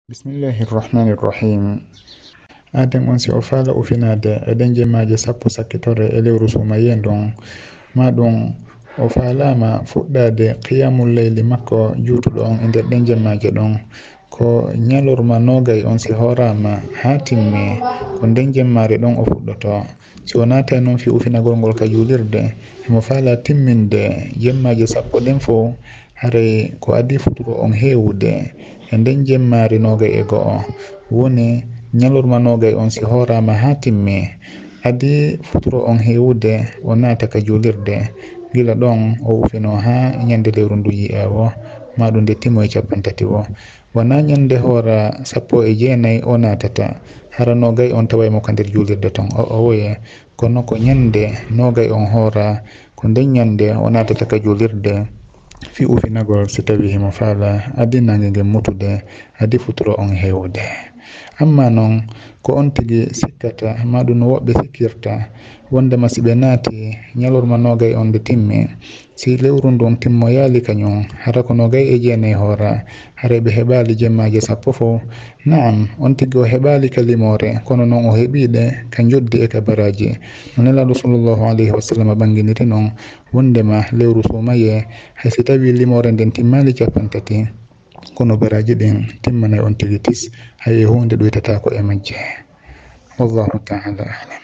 Bismillahirrahmanirrahim. Aden on si o faala o finade eden jemmaje sappo sakkitore e lewru sumayen ɗon ma ɗum o faalama fuɗɗade qiyamul leyli makko juutuɗo on e nder ɗen jemmaje ɗon ko ñalorma nogay on si horama ha timmi ko nden jemmare ɗon o fuɗɗoto si o naata noon fi ufinagol ngol ka juulirde emo faala timminde jemmaje sappo ɗen fo haray ko adi futuro on heewude e nden jemmare nogay e go'o woni ñalorma nogay on si horama ha timmi adi futuro on heewude o naata ka juulirde gila ɗon o ufino ha ñande lewru ndu yi'ewo maɗum nde timo e 30 o wona ñande hoora 19 o natata hara nogay on tawaymo ka nder juulirde ton o woye kono ko ñande nogay on hoora ko nden ñande o natata ka juulirde fi ufinagol si tawi himo faala adi nangue ngue mutude adi futuro on heewude amma noon ko on tigi sikkata maɗum no woɓɓe sikkirta wondema si ɓe naati ñalorma nogay on nde timmi si lewru ndun timmo yaali kañum hara ko nogay e 9 hoora haray ɓe heɓali jemmaje sappo fo naam on tigi o heɓali kalimore kono noon o heeɓiɗe ka joddi e ka baraji no nelaɗo sallllahu alayhi wa sallam ɓanginiri noon wondema lewru sumaye haysi tawi limore nden timmali 30 kono baraji ɗin timmanay on tigi tis hay e hunde ɗoytatako e majje wallahu taala alam.